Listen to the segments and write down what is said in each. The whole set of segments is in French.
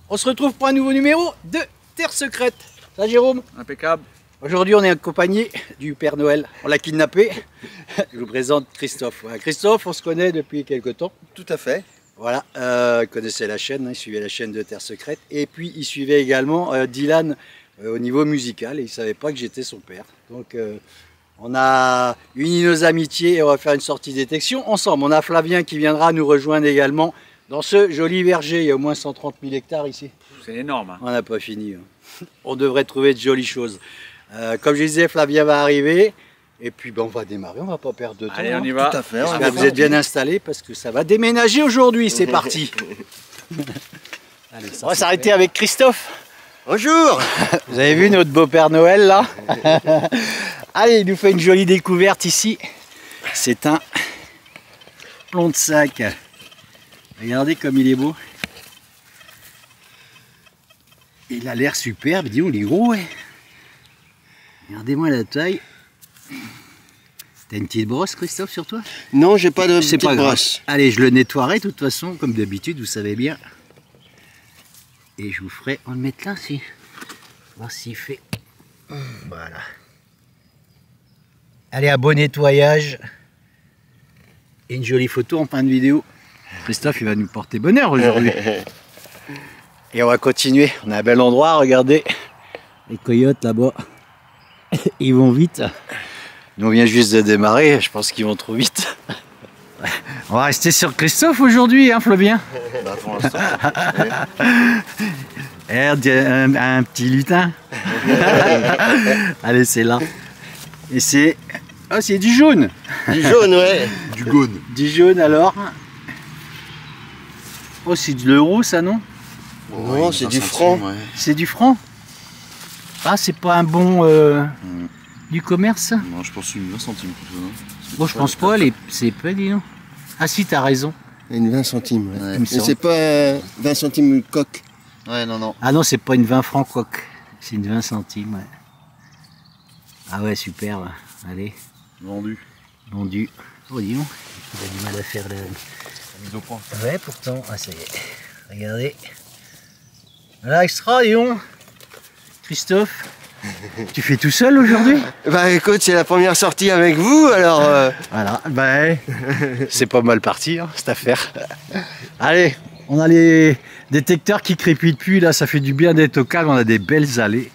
On se retrouve pour un nouveau numéro de Terre Secrète. Ça Jérôme? Impeccable. Aujourd'hui on est accompagné du Père Noël. On l'a kidnappé. Je vous présente Christophe. Voilà, Christophe, on se connaît depuis quelques temps. Tout à fait. Voilà, il connaissait la chaîne, il suivait la chaîne de Terre Secrète. Et puis il suivait également Dylan au niveau musical et il ne savait pas que j'étais son père. Donc on a uni nos amitiés et on va faire une sortie détection ensemble. On a Flavien qui viendra nous rejoindre également dans ce joli verger. Il y a au moins 130 000 hectares ici. C'est énorme. Hein. On n'a pas fini. Hein. On devrait trouver de jolies choses. Comme je disais, Flavien va arriver. Et puis ben, on va démarrer, on va pas perdre de temps. Allez, on y va. Tout à fait. J'espère que vous êtes bien installés parce que ça va déménager aujourd'hui. C'est parti. Allez, on va s'arrêter avec Christophe. Bonjour. Vous avez vu notre beau Père Noël là? Allez, il nous fait une jolie découverte ici. C'est un plomb de sac. Regardez comme il est beau. Il a l'air superbe, dis-donc, il est gros, ouais. Regardez-moi la taille. T'as une petite brosse, Christophe, sur toi? Non, j'ai pas de C'est petite pas grave. brosse. Allez, je le nettoierai de toute façon, comme d'habitude, vous savez bien. Et je vous ferai en le mettre là, si. Voir s'il fait. Voilà. Allez, un bon nettoyage. Et une jolie photo en fin de vidéo. Christophe, il va nous porter bonheur aujourd'hui. Et on va continuer. On a un bel endroit, regardez. Les coyotes là-bas. Ils vont vite. Nous on vient juste de démarrer, je pense qu'ils vont trop vite. On va rester sur Christophe aujourd'hui, hein Flavien? Bah, pour l'instant. Un petit lutin. Allez, c'est là. Et c'est... Oh, c'est du jaune. Du jaune, ouais. Du gaune. Du jaune alors. Oh, c'est de l'euro ça, non? Non, c'est du franc. Ouais. C'est du franc? Ah, c'est pas un bon du commerce ça? Non, je pense une 20 centimes plutôt. Non, Bon, je pense pas, c'est pas, dis donc. Ah si, t'as raison. Une 20 centimes. Ouais. Ouais. Il me Mais semble. c'est pas 20 centimes coque. Ouais, non, non. Ah non, c'est pas une 20 francs coque. C'est une 20 centimes, ouais. Ah ouais, super, là. Allez, Vendu. vendu. Oh, dis donc, il a du mal à faire la... Mise au point. Ouais, pourtant, ah ça y est. Regardez. Voilà, extra, dis donc. Christophe, tu fais tout seul aujourd'hui? Bah écoute, c'est la première sortie avec vous, alors... Voilà, bah c'est pas mal parti, hein, cette affaire. Allez, on a les détecteurs qui crépitent plus, là, ça fait du bien d'être au calme, on a des belles allées.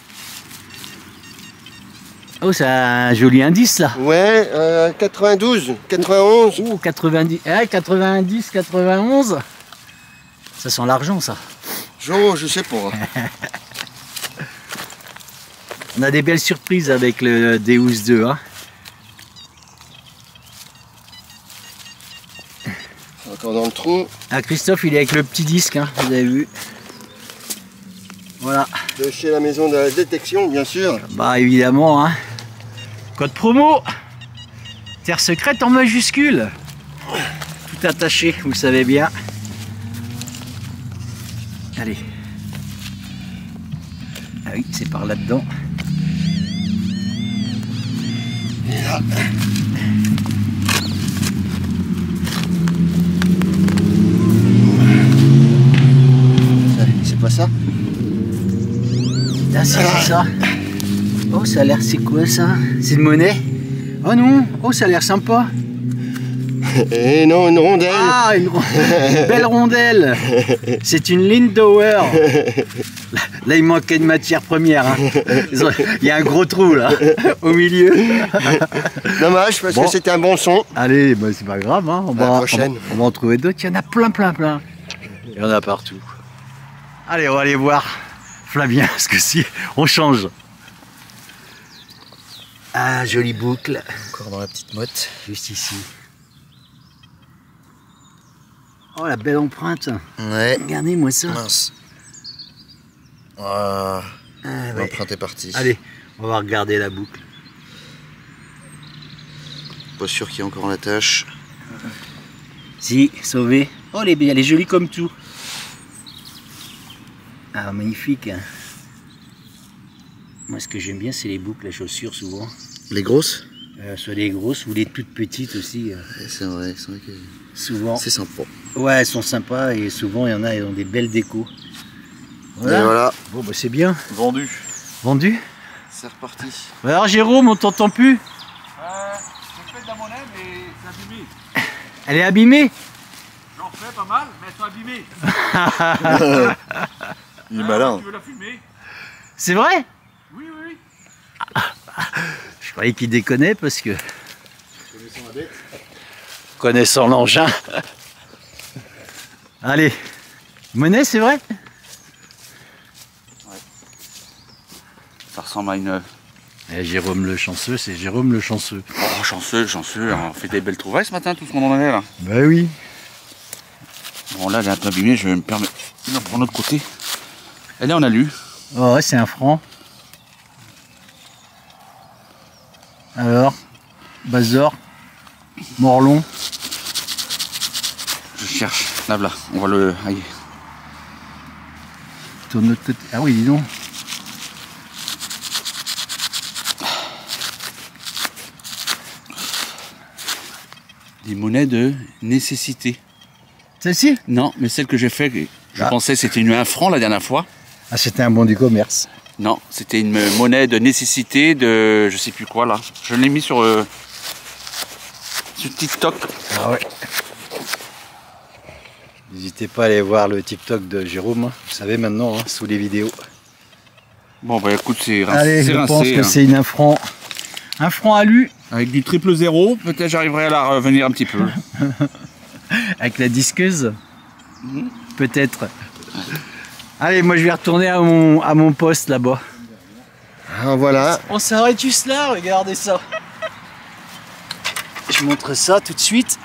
Oh, c'est un joli indice, là. Ouais, 92, 91. Oh, 90, 90, 91. Ça sent l'argent, ça. Je sais pas. On a des belles surprises avec le Deus 2. Hein. Encore dans le trou. Ah, Christophe, il est avec le petit disque, hein, vous avez vu. Voilà. De chez la maison de la détection, bien sûr. Bah, évidemment. Hein. Code promo. Terre Secrète en majuscule. Tout attaché, vous le savez bien. Allez. Ah oui, c'est par là-dedans. Et là. C'est pas ça? Ah, c'est ça. Oh, ça a l'air, c'est quoi ça? C'est une monnaie? Oh non, oh, ça a l'air sympa. Eh non, une rondelle. Ah, une belle rondelle. C'est une Lindauer. Là, il manquait une matière première. Hein. Il y a un gros trou là, au milieu. Dommage, parce Bon. que c'était un bon son. Allez, bah, c'est pas grave. Hein. À la prochaine. On va en trouver d'autres. Il y en a plein. Il y en a partout. Allez, on va aller voir Flavien, parce que si, on change. Ah, jolie boucle. Encore dans la petite motte. Juste ici. Oh, la belle empreinte. Ouais. Regardez-moi ça. Mince. Ah, Ah, ouais. l'empreinte est partie. Allez, on va regarder la boucle. Pas sûr qu'il y ait encore la tâche. Si, sauvé. Oh, elle est jolie comme tout. Ah, magnifique. Moi, ce que j'aime bien, c'est les boucles à chaussures, souvent. Les grosses? Soit les grosses ou les toutes petites aussi. C'est vrai que Souvent. c'est sympa. Ouais, elles sont sympas et souvent, il y en a, elles ont des belles décos. Voilà. Et voilà. Bon bah c'est bien. Vendu. Vendu. C'est reparti. Alors Jérôme, on t'entend plus? J'ai fait de la monnaie, mais c'est abîmé. Elle est abîmée? J'en fais pas mal, mais elles sont abîmées. Il est malin. Tu veux la fumer? C'est vrai? Oui, oui. Je croyais qu'il déconnait parce que... Connaissant l'engin. Allez. Monnaie, c'est vrai? Ça ressemble à une... Jérôme le chanceux, c'est Jérôme le chanceux. Oh, chanceux, chanceux. On fait des belles trouvailles ce matin, tout ce qu'on en avait là. Bah oui. Bon, là, elle est un peu abîmée, je vais me permettre de la prendre de l'autre côté. Et là, on a lu. Oh ouais, c'est un franc. Alors, Bazor, Morlon. Je cherche. Là, là. On va le... Aïe. Tourne de l'autre côté. Ah oui, dis donc. Des monnaies de nécessité. Celle-ci? Non, mais celle que j'ai fait, je Ah. pensais que c'était un franc la dernière fois. Ah, c'était un bon du commerce. Non, c'était une monnaie de nécessité de je sais plus quoi là. Je l'ai mis sur TikTok. Ah ouais. N'hésitez pas à aller voir le TikTok de Jérôme. Hein. Vous savez maintenant, hein, sous les vidéos. Bon bah écoute, c'est rincé. Allez, je rincé, pense que hein. c'est un franc. Un franc alu Avec du 000, peut-être j'arriverai à la revenir un petit peu. avec la disqueuse. Peut-être. Allez, moi je vais retourner à mon poste là-bas. Ah, voilà. On s'arrête juste là, regardez ça. Je montre ça tout de suite.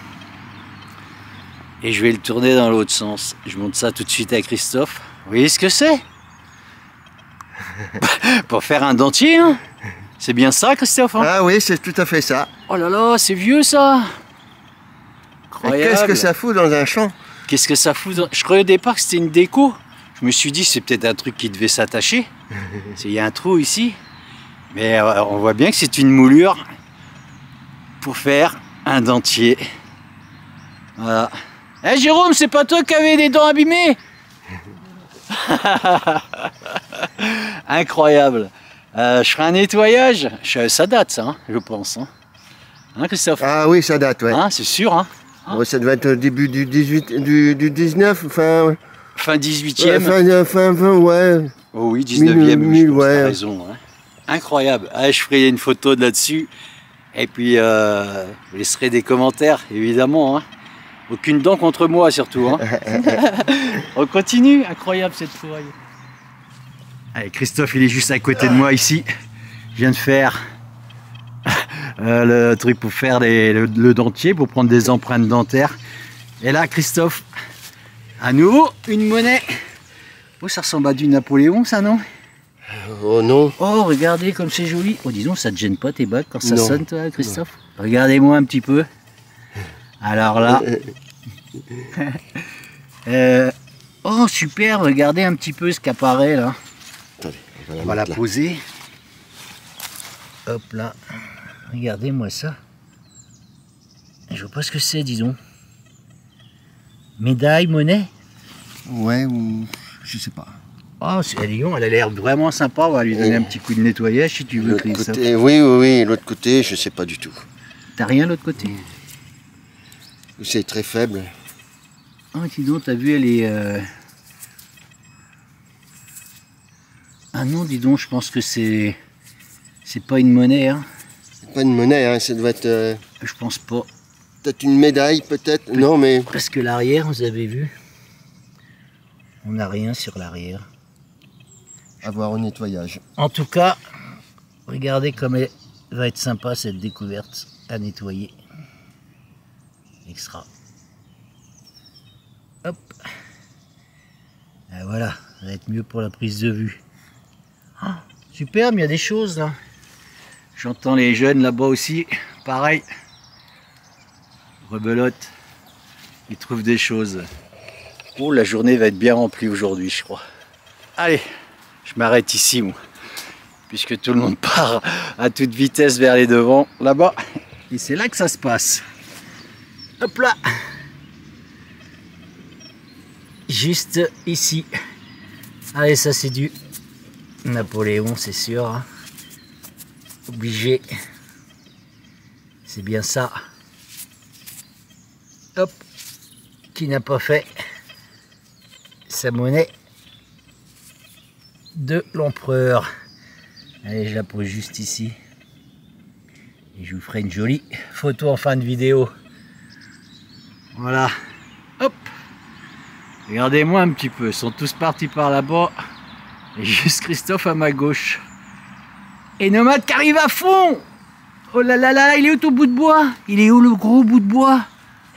Et je vais le tourner dans l'autre sens. Je montre ça tout de suite à Christophe. Vous voyez ce que c'est? Pour faire un dentier, hein? C'est bien ça, Christophe, hein? Ah oui, c'est tout à fait ça. Oh là là, c'est vieux ça! Et qu'est-ce que ça fout dans un champ? Qu'est-ce que ça fout dans... Je croyais au départ que c'était une déco. Je me suis dit c'est peut-être un truc qui devait s'attacher. Il y a un trou ici. Mais on voit bien que c'est une moulure pour faire un dentier. Voilà. Eh Jérôme, c'est pas toi qui avais des dents abîmées? Incroyable. Je ferai un nettoyage. Ça date ça, hein, je pense. Hein, Christophe? Ah oui, ça date, ouais. Hein, c'est sûr, hein? Ouais, ça devait être au début du 18, du 19, fin... Fin 18e. Fin, ouais. Oh oui, 19e, Mille, je pense, ouais. t'as raison. Hein. Incroyable. Ah, je ferai une photo de là-dessus. Et puis, je laisserai des commentaires, évidemment. Hein. Aucune dent contre moi, surtout. Hein. On continue. Incroyable, cette forêt. Allez, Christophe, il est juste à côté de moi, ici. Je viens de faire le truc pour faire le dentier, pour prendre des empreintes dentaires. Et là, Christophe, à nouveau, une monnaie. Oh, ça ressemble à du Napoléon, ça, non? Oh non. Oh, regardez comme c'est joli. Oh, disons, ça te gêne pas tes bagues quand ça Non. sonne, toi, Christophe? Regardez-moi un petit peu. Alors là. Oh, super, regardez un petit peu ce qui apparaît, là. Attendez, On va la mettre là. poser. Hop là. Regardez-moi ça. Je vois pas ce que c'est, disons. Médaille, monnaie? Ouais, ou... je sais pas. Oh, elle a l'air vraiment sympa. On va lui donner un petit coup de nettoyage si tu veux, L'autre Christophe. côté, oui, l'autre côté, je sais pas du tout. T'as rien de l'autre côté? C'est très faible. Oh, dis donc, t'as vu, elle est... Ah non, dis donc, je pense que c'est... C'est pas une monnaie, hein. C'est pas une monnaie, hein, ça doit être Je pense pas. peut-être une médaille, peut-être. Non, mais Parce que l'arrière, vous avez vu, on n'a rien sur l'arrière. à voir au nettoyage. En tout cas, regardez comme elle va être sympa cette découverte à nettoyer. Extra. Hop. Et voilà, ça va être mieux pour la prise de vue. Ah, superbe, il y a des choses là. J'entends les jeunes là-bas aussi, pareil. Rebelote, ils trouvent des choses. Oh, la journée va être bien remplie aujourd'hui, je crois. Allez, je m'arrête ici, moi, puisque tout le monde part à toute vitesse vers les devants, là-bas. Et c'est là que ça se passe. Hop là. Juste ici. Allez, ça c'est du Napoléon, c'est sûr. Hein. Obligé. C'est bien ça. Hop. Qui n'a pas fait sa monnaie de l'empereur. Allez, je la pose juste ici. Et je vous ferai une jolie photo en fin de vidéo. Voilà. Hop. Regardez-moi un petit peu. Ils sont tous partis par là-bas. Et juste Christophe à ma gauche. Et Nomade qui arrive à fond. Oh là là là, il est où ton bout de bois? Il est où le gros bout de bois?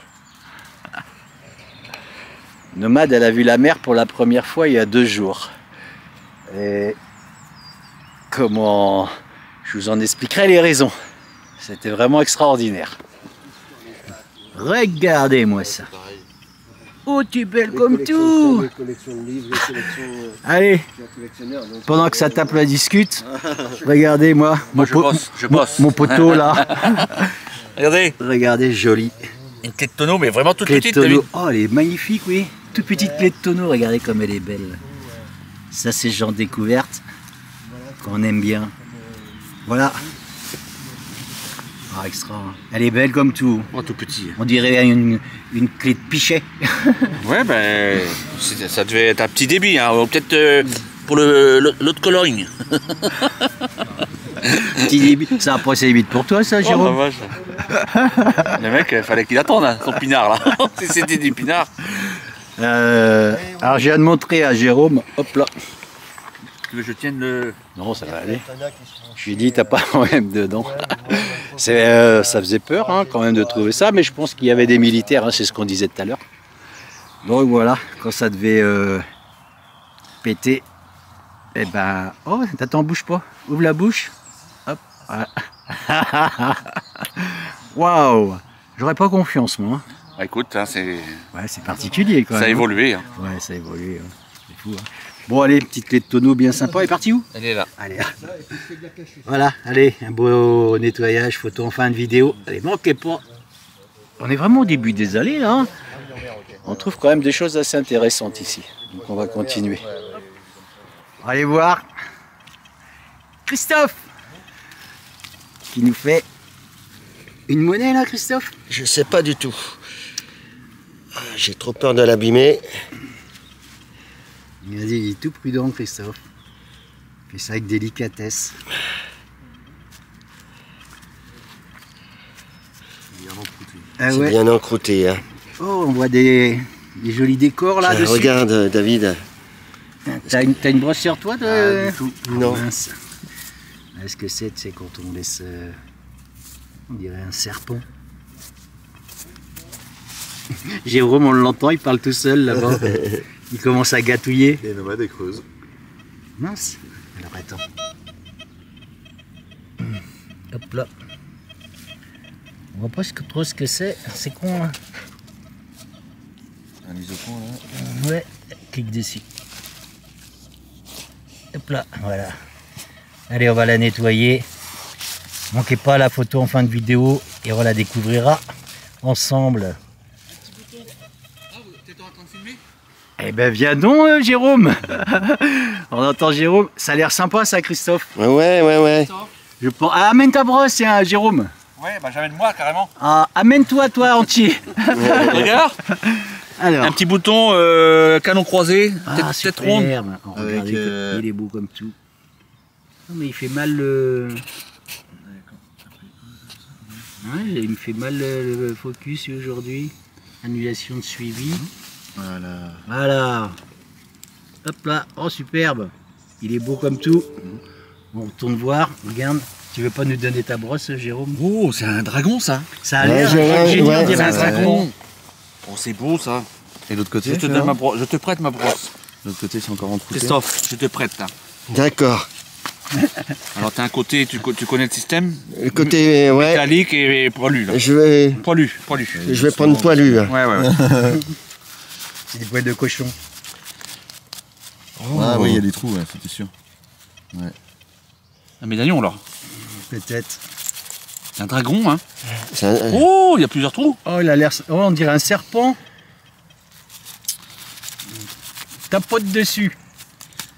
Nomade, elle a vu la mer pour la première fois il y a 2 jours. Et comment... Je vous en expliquerai les raisons. C'était vraiment extraordinaire. Regardez-moi ça. Oh, tu es belle comme tout. Allez, pendant que ça tape la discute, regardez-moi. Je bosse. Mon poteau là. Regardez. Regardez, joli. Une clé de tonneau, mais vraiment toute Clé de petite. t'as vu? tonneau. Oh, elle est magnifique, oui. Toute petite clé de tonneau, regardez comme elle est belle. Ça, c'est ce genre de découverte qu'on aime bien. Voilà. Ah, extra. Elle est belle comme tout. Oh, tout petit. On dirait une clé de pichet. Ouais, ben, ça devait être un petit débit, hein. Peut-être pour l'autre coloring. Petit débit. Ça a passé vite pour toi, ça, Jérôme? Oh, la vache. Le mec, fallait qu'il attende, hein, son pinard, là. Si c'était du pinard. Alors, je viens de montrer à Jérôme. Hop là. Tu veux que je tienne le... Non, ça va aller. Je lui ai dit, t'as pas quand même dedans. Ça faisait peur hein, quand même de trouver ça, mais je pense qu'il y avait des militaires, hein, c'est ce qu'on disait tout à l'heure. Donc voilà, quand ça devait péter, eh ben... Oh, t'attends, bouge pas. Ouvre la bouche. Hop. Voilà. Waouh. J'aurais pas confiance, moi. Hein. Ah, écoute, hein, c'est... Ouais, c'est particulier quand même. Ça a évolué. Hein. Ouais, ça a évolué. Hein. C'est fou. Hein. Bon, allez, petite clé de tonneau bien sympa. Elle est partie où? Elle est là. Allez, voilà, allez, un beau nettoyage, photo en fin de vidéo. Allez, manquez pas. On est vraiment au début des allées, là. Hein. On trouve quand même des choses assez intéressantes ici. Donc on va continuer. Allez voir Christophe qui nous fait une monnaie, là, Christophe? Je sais pas du tout. J'ai trop peur de l'abîmer. Il a dit, il est tout prudent, Christophe. Il fait ça avec délicatesse. Ah C'est ouais. bien encrouté. Hein. Oh, on voit des jolis décors là dessus. Regarde, David. T'as une brosse sur toi de... Non. Mince. Est-ce que c'est quand on laisse... on dirait un serpent. Jérôme, on l'entend, il parle tout seul là-bas. Il commence à gâtouiller. Et Nomade et creuse. Mince. Alors attends. Hop là. On voit pas trop ce que c'est. C'est con là. Un isopon là. Ouais, clique dessus. Hop là, voilà. Allez, on va la nettoyer. Manquez pas la photo en fin de vidéo et on la découvrira ensemble. Eh ben viens donc Jérôme. On entend Jérôme. Ça a l'air sympa ça Christophe. Ouais. Je pense... Ah, amène ta brosse tiens, Jérôme. Ouais, bah j'amène moi carrément. Ah, amène-toi toi entier. Regarde. Alors. Un petit bouton canon croisé, Ah, tête ronde. superbe. Oh, regardez, il est beau comme tout. Non mais il fait mal le... Ouais, il me fait mal le focus aujourd'hui. Annulation de suivi. Voilà. Voilà. Hop là. Oh superbe. Il est beau comme tout. On retourne voir. Regarde. Tu veux pas nous donner ta brosse Jérôme? Oh, c'est un dragon ça. Ça a l'air génial. ouais, C'est un dragon. Oh, c'est beau ça. Et l'autre côté Je te donne ma brosse, je te prête ma brosse. L'autre côté c'est encore encrouté. Christophe, je te prête là. D'accord. Alors t'as un côté, tu connais le système? Le côté, ouais. Métallique et poilu là. Je vais prendre poilu. Ouais. C'est des poils de cochon. Ah oui, il y a des trous, ouais, c'était sûr. Un médaillon là. Peut-être. C'est un dragon hein. Un... Oh, il y a plusieurs trous. Oh, il a l'air... Oh, on dirait un serpent. Tapote dessus.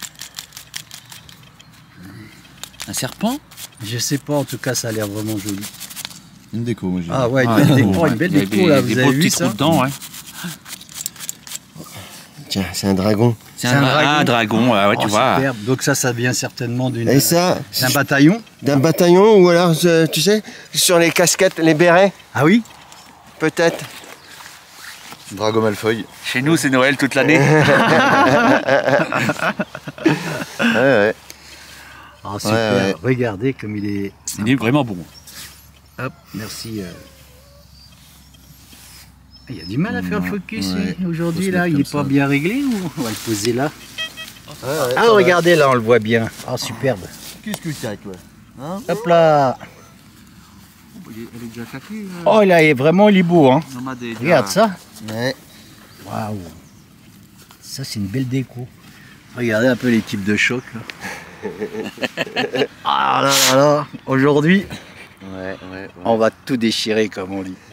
Un serpent? Je sais pas, en tout cas, ça a l'air vraiment joli. Une déco, moi j'ai. Ah ouais, une Ah, belle ouais. déco, une belle Il y a déco là, des vous beaux avez vu petits ça? trous dedans, ouais. Tiens, c'est un dragon. C'est un un dragon, ouais, Oh, tu vois. superbe. Donc ça vient certainement Et ça, d'un bataillon. d'un bataillon ou alors, tu sais, sur les casquettes, les bérets, Ah oui? peut-être. Drago Malfoy. Chez nous, c'est Noël toute l'année. Ouais, ouais. Ah super, Ouais. regardez comme il est... Il est vraiment bon. Hop, merci. Il y a du mal à faire le focus Ouais. aujourd'hui Faut se là, mettre il est comme pas ça. bien réglé ou on va le poser là? Ouais, Ah regardez là, on le voit bien. Ah superbe. Qu'est-ce que tu as, toi? Hein? Hop là. Elle est déjà claquée. Oh là, il est beau hein. Regarde ça. Ouais. Waouh. Ça c'est une belle déco. Regardez un peu les types de chocs là. Ah là là là. Aujourd'hui, Ouais, ouais. on va tout déchirer comme on dit.